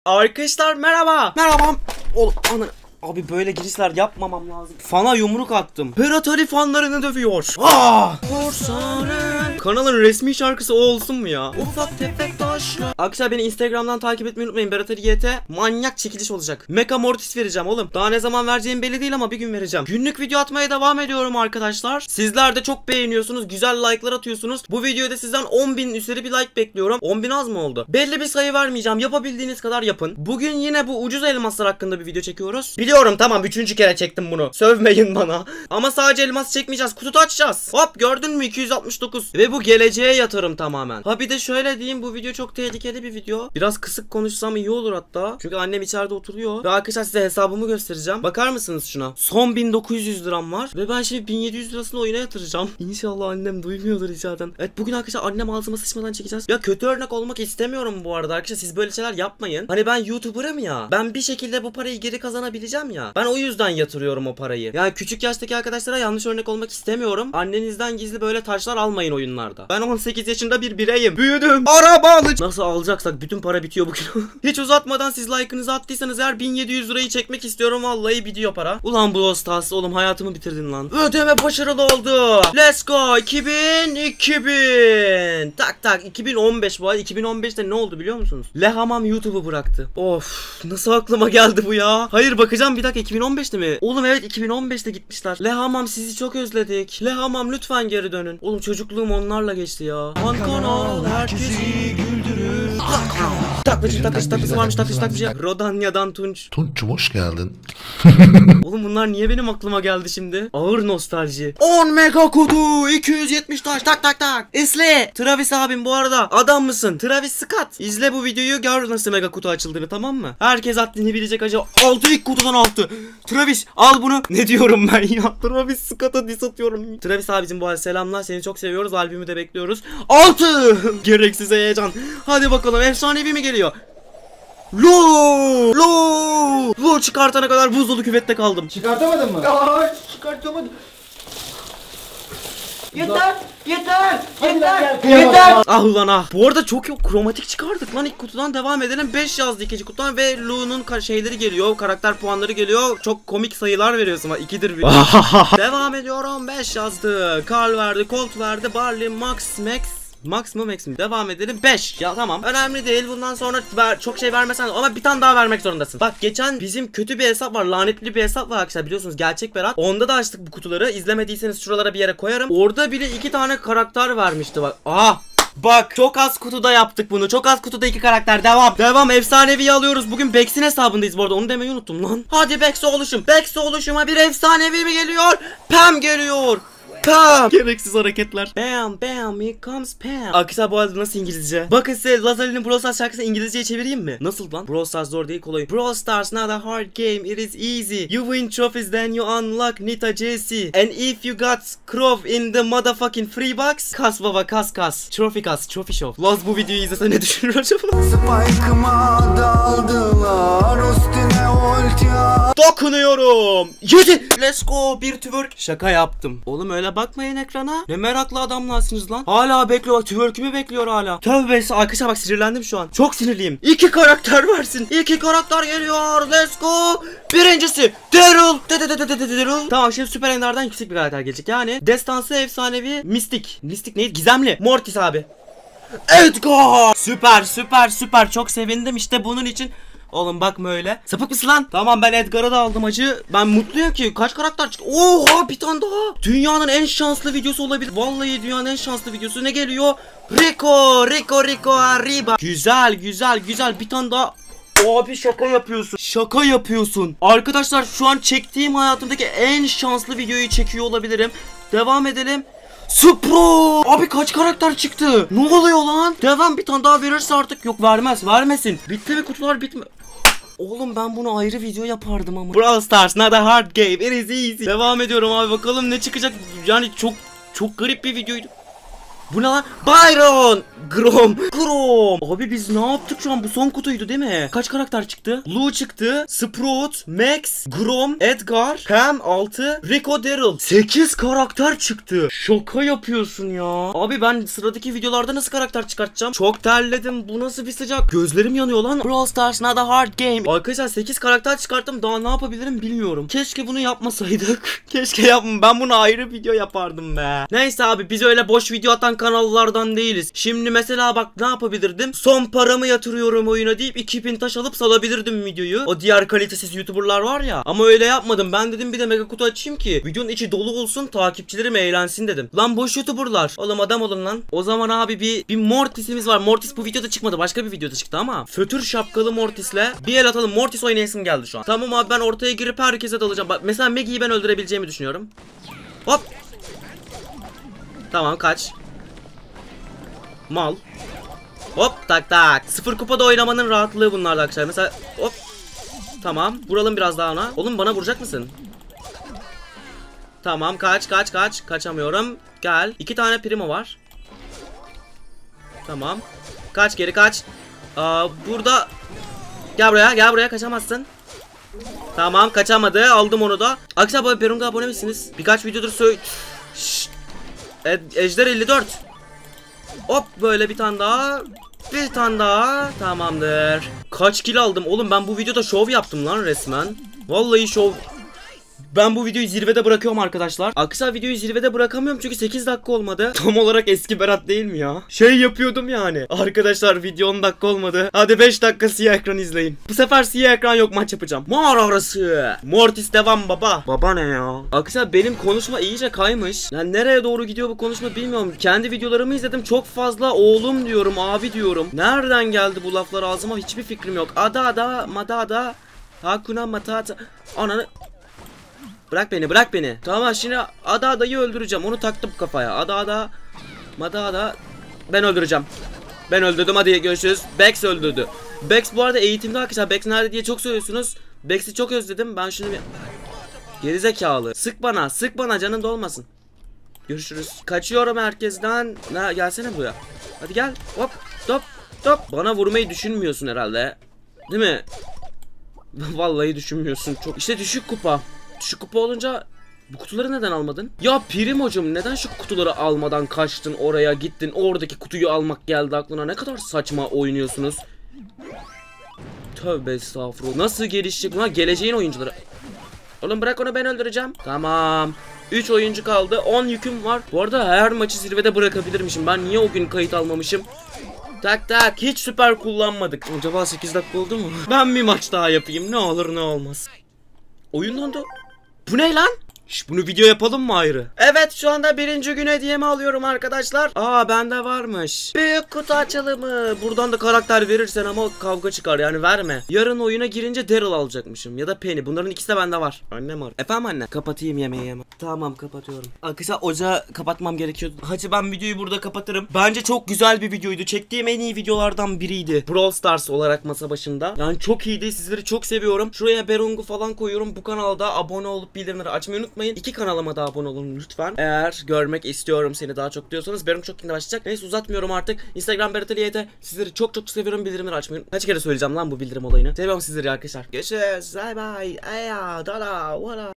Arkadaşlar merhaba. Merhaba. Oğlum ana. Abi böyle girişler yapmamam lazım. Fana yumruk attım. Berat Ali fanlarını dövüyor. Kanalın resmi şarkısı o olsun mu ya? Ufak tefek taşlar. Arkadaşlar beni Instagram'dan takip etmeyi unutmayın. Berat Ali YT manyak çekiliş olacak. Mecha Mortis vereceğim oğlum. Daha ne zaman vereceğim belli değil ama bir gün vereceğim. Günlük video atmaya devam ediyorum arkadaşlar. Sizler de çok beğeniyorsunuz. Güzel like'lar atıyorsunuz. Bu videoda sizden 10.000 üzeri bir like bekliyorum. 10.000 az mı oldu? Belli bir sayı vermeyeceğim. Yapabildiğiniz kadar yapın. Bugün yine bu ucuz elmaslar hakkında bir video çekiyoruz. Biliyorum tamam 3. kere çektim bunu. Sövmeyin bana. Ama sadece elmas çekmeyeceğiz. Kutu açacağız. Hop gördün mü 269. Ve bu geleceğe yatırım tamamen. Ha bir de şöyle diyeyim, bu video çok tehlikeli bir video. Biraz kısık konuşsam iyi olur hatta. Çünkü annem içeride oturuyor. Ve arkadaşlar size hesabımı göstereceğim. Bakar mısınız şuna? Son 1900 liram var. Ve ben şimdi 1700 lirasını oyuna yatıracağım. İnşallah annem duymuyordur içeriden. Evet bugün arkadaşlar annem ağzıma sıçmadan çekeceğiz. Ya kötü örnek olmak istemiyorum bu arada arkadaşlar. Siz böyle şeyler yapmayın. Hani ben YouTuber'ım ya. Ben bir şekilde bu parayı geri kazanabileceğim ya. Ben o yüzden yatırıyorum o parayı. Yani küçük yaştaki arkadaşlara yanlış örnek olmak istemiyorum. Annenizden gizli böyle taşlar almayın oyunlarda. Ben 18 yaşında bir bireyim. Büyüdüm. Araba alacağım. Nasıl alacaksak bütün para bitiyor bugün. Hiç uzatmadan siz like'ınızı attıysanız eğer 1700 lirayı çekmek istiyorum. Vallahi bitiyor para. Ulan Brawl Stars oğlum hayatımı bitirdin lan. Ödeme başarılı oldu. Let's go. 2000. Tak tak 2015 bu ay. 2015'te ne oldu biliyor musunuz? Lehamam YouTube'u bıraktı. Of nasıl aklıma geldi bu ya? Hayır bakacağım bir dakika 2015'te mi? Oğlum evet 2015'te gitmişler. Lehamam sizi çok özledik. Lehamam lütfen geri dönün. Oğlum çocukluğum onlarla geçti ya. Han kanal herkesi güldürür. Taklacı varmış taklacı. Rodanya'dan Tunç. Tunç'cum hoş geldin. Oğlum bunlar niye benim aklıma geldi şimdi? Ağır nostalji. 10 mega kodu 270 taş tak tak tak. İzle. Travis abim bu arada adam mısın? Travis Scott. İzle bu videoyu gör nasıl mega kutu açıldığını tamam mı? Herkes haddini bilecek acaba. 6 ilk kutudan 6. Travis al bunu. Ne diyorum ben ya? Travis Scott'a diss atıyorum. Travis abicim bu arada selamlar. Seni çok seviyoruz. Albümü de bekliyoruz. 6. Gereksiz heyecan. Hadi bakalım efsanevi mi geliyor? Lo çıkartana kadar buz dolu küvette kaldım. Çıkartamadın mı? Aa, çıkartamadım. Yeter! Yeter! Ah ulan ah. Bu arada çok yok kromatik çıkardık lan ilk kutudan. Devam edelim. 5 yazdı ikinci kutudan ve Lu'nun şeyleri geliyor. Karakter puanları geliyor. Çok komik sayılar veriyorsun. 2'dir bir. Devam ediyorum. 5 yazdı. Carl verdi. Colt verdi. Barley, Max mı Max mi? Devam edelim. 5. Ya tamam. Önemli değil. Bundan sonra çok şey vermesen ama bir tane daha vermek zorundasın. Bak geçen bizim kötü bir hesap var. Lanetli bir hesap var arkadaşlar. Biliyorsunuz gerçek Berat. Onda da açtık bu kutuları. İzlemediyseniz şuralara bir yere koyarım. Orada bile 2 tane karakter vermişti bak. Aha. Bak çok az kutuda yaptık bunu. Çok az kutuda 2 karakter. Devam. Efsaneviyi alıyoruz. Bugün Bex'in hesabındayız bu arada. Onu demeyi unuttum lan. Hadi Bex oluşum. Bex oluşuma bir efsanevi mi geliyor? Pam geliyor. Pam. Gereksiz hareketler. Bam here comes Pam. Arkadaşlar bu arada nasıl İngilizce? Bakın size Lazar'ın Brawl Stars şarkısını İngilizceye çevireyim mi? Nasıl lan? Brawl Stars zor değil kolay. Brawl Stars not a hard game, it is easy. You win trophies then you unlock Nita JC. And if you got Crow in the motherfucking free box, kas baba kas. Trophy show. Laz bu videoyu izlese ne düşünür acaba? Spike'ıma daldılar üstüne ultiya. Dokunuyorum. 7. Let's go bir twerk. Şaka yaptım. Oğlum öyle bakmayın ekrana. Ne meraklı adamlarsınız lan. Hala bekliyor. Twerk'ümü bekliyor hala. Tövbe arkadaşlar bak sinirlendim şu an. Çok sinirliyim. 2 karakter versin. 2 karakter geliyor. Let's go. Birincisi Daryl. Tamam şimdi Süper Ender'den yüksek bir karakter gelecek. Yani destansı efsanevi Mystic neydi? Gizemli. Mortis abi. Edgar. Süper. Çok sevindim işte bunun için. Oğlum bakma öyle. Sapık mısın lan? Tamam ben Edgar'ı da aldım hacı. Ben mutluyum ki. Kaç karakter çıktı? Oha bir tane daha. Dünyanın en şanslı videosu olabilir. Vallahi dünyanın en şanslı videosu. Ne geliyor? Rico arriba. Güzel. Bir tane daha. Abi şaka yapıyorsun. Arkadaşlar şu an çektiğim hayatımdaki en şanslı videoyu çekiyor olabilirim. Devam edelim. Supro! Abi kaç karakter çıktı? Ne oluyor lan? Devam bir tane daha verirse artık. Yok vermesin. Bitti mi kutular bitme. Oğlum ben bunu ayrı video yapardım ama. Brawl Stars not a hard game, it is easy. Devam ediyorum abi bakalım ne çıkacak. Yani çok garip bir videoydu. Bu ne lan? Byron! Grom. Abi biz ne yaptık şu an? Bu son kutuydu değil mi? Kaç karakter çıktı? Lou çıktı. Sprout, Max, Grom, Edgar, Pam 6, Rico, Daryl. 8 karakter çıktı. Şaka yapıyorsun ya. Abi ben sıradaki videolarda nasıl karakter çıkartacağım? Çok terledim. Bu nasıl bir sıcak? Gözlerim yanıyor lan. Brawl Stars not a hard game. Arkadaşlar 8 karakter çıkarttım. Daha ne yapabilirim bilmiyorum. Keşke bunu yapmasaydık. Keşke yapmam. Ben bunu ayrı video yapardım be. Neyse abi biz öyle boş video atan kanallardan değiliz. Şimdi mesela bak ne yapabilirdim? Son paramı yatırıyorum oyuna deyip 2000 taş alıp salabilirdim videoyu. O diğer kalitesiz YouTuber'lar var ya. Ama öyle yapmadım. Ben dedim bir de mega kutu açayım ki videonun içi dolu olsun, takipçilerim eğlensin dedim. Lan boş YouTuber'lar. Oğlum adam olun lan. O zaman abi bir Mortis'imiz var. Mortis bu videoda çıkmadı. Başka bir videoda çıktı ama. Fötür şapkalı Mortis'le bir el atalım. Mortis oynayasım geldi şu an. Tamam abi ben ortaya girip herkese dalacağım. Bak mesela Maggie'yi ben öldürebileceğimi düşünüyorum. Hop. Tamam kaç. Mal. Hop tak tak. 0 kupada oynamanın rahatlığı bunlarda arkadaşlar. Mesela hop. Tamam. Vuralım biraz daha ona. Oğlum bana vuracak mısın? Tamam kaç. Kaçamıyorum. Gel. 2 tane primo var. Tamam. Kaç geri kaç. Burada. Gel buraya kaçamazsın. Tamam kaçamadı. Aldım onu da. Arkadaşlar bu Perunga abone misiniz? Birkaç videodur Ejder 54. Hop böyle bir tane daha. Bir tane daha. Tamamdır. Kaç kill aldım? Oğlum ben bu videoda şov yaptım lan resmen. Vallahi şov. Ben bu videoyu zirvede bırakıyorum arkadaşlar. Arkadaşlar videoyu zirvede bırakamıyorum çünkü 8 dakika olmadı. Tam olarak eski Berat değil mi ya? Şey yapıyordum yani. Arkadaşlar video 10 dakika olmadı. Hadi 5 dakika siyah ekran izleyin. Bu sefer siyah ekran yok, maç yapacağım. Mağara arası. Mortis devam baba. Baba ne ya? Arkadaşlar benim konuşma iyice kaymış. Yani nereye doğru gidiyor bu konuşma bilmiyorum. Kendi videolarımı izledim. Çok fazla oğlum diyorum, abi diyorum. Nereden geldi bu laflar ağzıma hiçbir fikrim yok. Ada madada. Hakuna matata. Ananı. Bırak beni. Tamam şimdi Ada'yı öldüreceğim. Onu taktım kafaya. Ada. Ben öldüreceğim. Ben öldürdüm, hadi görüşürüz. Bex öldürdü. Bex bu arada eğitimde arkadaşlar. Bex nerede diye çok söylüyorsunuz. Bex'i çok özledim. Ben şunu bir... Gerizekalı. Sık bana canın dolmasın. Görüşürüz. Kaçıyorum herkesten. Gelsene buraya. Hadi gel. Hop. Top. Bana vurmayı düşünmüyorsun herhalde. Değil mi? Vallahi düşünmüyorsun. Çok. İşte düşük kupa. Şu kupa olunca bu kutuları neden almadın? Ya Primo'cum neden şu kutuları almadan kaçtın oraya gittin, oradaki kutuyu almak geldi aklına, ne kadar saçma oynuyorsunuz. Tövbe estağfurullah, nasıl gelişecek bunlar, geleceğin oyuncuları. Oğlum bırak onu, ben öldüreceğim. Tamam 3 oyuncu kaldı, 10 yüküm var. Bu arada her maçı zirvede bırakabilirmişim, ben niye o gün kayıt almamışım? Tak hiç süper kullanmadık. Acaba 8 dakika oldu mu? Ben bir maç daha yapayım, ne olur ne olmaz. Oyun dondu. Bu ne lan? Bunu video yapalım mı ayrı? Evet şu anda 1. gün hediyemi alıyorum arkadaşlar. Bende varmış. Büyük kutu açılımı. Buradan da karakter verirsen ama kavga çıkar yani, verme. Yarın oyuna girince Daryl alacakmışım ya da Penny. Bunların ikisi de bende var. Annem var. Efendim anne? Kapatayım yemeği yeme. Tamam kapatıyorum. Arkadaşlar ocağı kapatmam gerekiyordu. Hadi ben videoyu burada kapatırım. Bence çok güzel bir videoydu. Çektiğim en iyi videolardan biriydi. Brawl Stars olarak masa başında. Yani çok iyiydi. Sizleri çok seviyorum. Şuraya Berung'u falan koyuyorum. Bu kanalda abone olup bildirimleri açmayı unutmayın. 2 kanalıma da abone olun lütfen. Eğer görmek istiyorum seni daha çok diyorsanız Berung çok yakında başlayacak. Neyse uzatmıyorum artık. Instagram Berat sizleri çok seviyorum. Bildirimleri açmayı. Kaç kere söyleyeceğim lan bu bildirim olayını. Seviyorum sizleri arkadaşlar. Görüşürüz. Bye bye. Aya, dala, wala.